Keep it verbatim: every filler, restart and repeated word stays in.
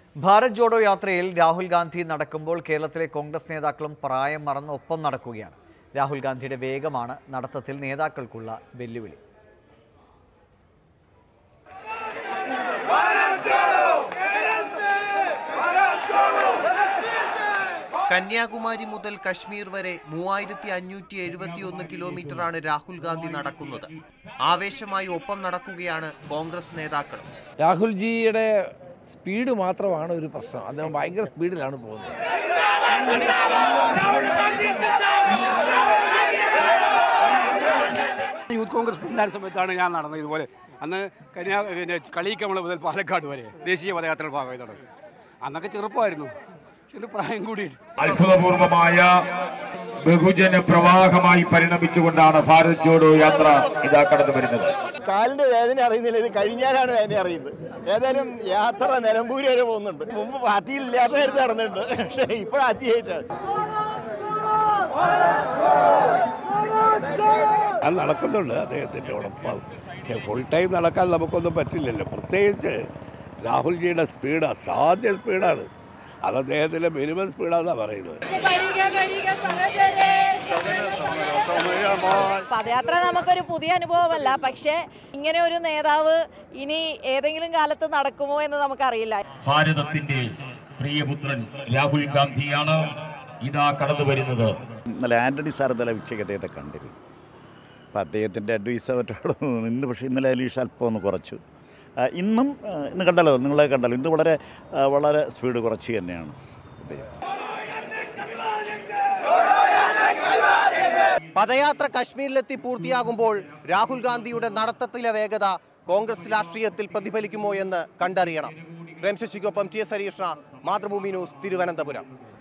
ഭാരത് ജോഡോ യാത്രയിൽ രാഹുൽ ഗാന്ധി നടക്കുമ്പോൾ കേരളത്തിലെ കോൺഗ്രസ് നേതാക്കളും പ്രായം മറന്ന് ഒപ്പം നടക്കുകയാണ്. രാഹുൽ ഗാന്ധിയുടെ വേഗമാണ് നടത്തത്തിൽ നേതാക്കൾക്കുള്ള വെല്ലുവിളി. കന്യാകുമാരി മുതൽ കശ്മീർ വരെ മൂവായിരത്തി അഞ്ഞൂറ്റി എഴുപത്തി ഒന്ന് കിലോമീറ്ററാണ് രാഹുൽ ഗാന്ധി നടക്കുന്നത്. ആവേശമായി ഒപ്പം നടക്കുകയാണ് കോൺഗ്രസ് നേതാക്കളും. രാഹുൽജിയുടെ സ്പീഡ് മാത്രമാണ് ഒരു പ്രശ്നം. അദ്ദേഹം ഭയങ്കര സ്പീഡിലാണ് പോകുന്നത്. യൂത്ത് കോൺഗ്രസ് പ്രസ്ഥാന സമയത്താണ് ഞാൻ നടന്നത്. ഇതുപോലെ അന്ന് കന്യാ പിന്നെ കളിയിക്കമള മുതൽ പാലക്കാട് വരെ ദേശീയ പദയാത്രയുടെ ഭാഗമായി നടന്നു. അന്നൊക്കെ ചെറുപ്പമായിരുന്നു, ഇത് പ്രായം കൂടി. അത്ഭുതപൂർവമായ ബഹുജന പ്രവാഹമായി പരിണമിച്ചുകൊണ്ടാണ് ഭാരത് ജോഡോ യാത്ര ഇതാ കടന്നു വരുന്നത്. കാലിന്റെ വേദന അറിയുന്നില്ല, ഇത് കഴിഞ്ഞാലാണ് വേദന അറിയുന്നത്. ഏതായാലും യാത്ര നിലമ്പൂര് വരെ പോകുന്നുണ്ട്. മുമ്പ് പാർട്ടിയിൽ ഇല്ലാത്ത നേരത്തെ നടന്നിട്ടുണ്ട്, പക്ഷേ ഇപ്പോൾ ആദ്യമായിട്ടാണ്. അത് നടക്കുന്നുണ്ട് അദ്ദേഹത്തിൻ്റെ ഒപ്പം. ഫുൾ ടൈം നടക്കാൻ നമുക്കൊന്നും പറ്റില്ലല്ലോ. പ്രത്യേകിച്ച് രാഹുൽജിയുടെ സ്പീഡ് അസാധ്യ സ്പീഡാണ്. അത് അദ്ദേഹത്തിൻ്റെ മിനിമം സ്പീഡാണെന്നാണ് പറയുന്നത്. പദയാത്ര നമുക്കൊരു പുതിയ അനുഭവമല്ല, പക്ഷേ ഇങ്ങനെ ഒരു നേതാവ് ഇനി ഏതെങ്കിലും കാലത്ത് നടക്കുമോ എന്ന് നമുക്കറിയില്ല. ഭാരതത്തിന്റെ പ്രിയപുത്രൻ രാഹുൽ ഗാന്ധിയാണ് ഇതാ കടന്നു വരുന്നത്. ഇന്നലെ ആന്റണി സാർ ഇന്നലെ ഉച്ചയ്ക്ക് അദ്ദേഹത്തെ കണ്ടിരുന്നു. അപ്പം അദ്ദേഹത്തിൻ്റെ അഡ്വൈസ് അവരോട് ഇന്ന് പക്ഷേ ഇന്നലെ അലീഷ് അല്പം ഒന്ന് കുറച്ചു. ഇന്നും ഇന്ന് കണ്ടല്ലോ, നിങ്ങളെ കണ്ടല്ലോ, ഇന്ന് വളരെ വളരെ സ്പീഡ് കുറച്ച് തന്നെയാണ് അദ്ദേഹം. പദയാത്ര കശ്മീരിലെത്തി പൂർത്തിയാകുമ്പോൾ രാഹുൽ ഗാന്ധിയുടെ നടത്തത്തിലെ വേഗത കോൺഗ്രസ് രാഷ്ട്രീയത്തിൽ പ്രതിഫലിക്കുമോ എന്ന് കണ്ടറിയണം. പ്രേംശശിക്കൊപ്പം ടി എസ് ഹരീഷ്ണ, മാതൃഭൂമി ന്യൂസ്, തിരുവനന്തപുരം.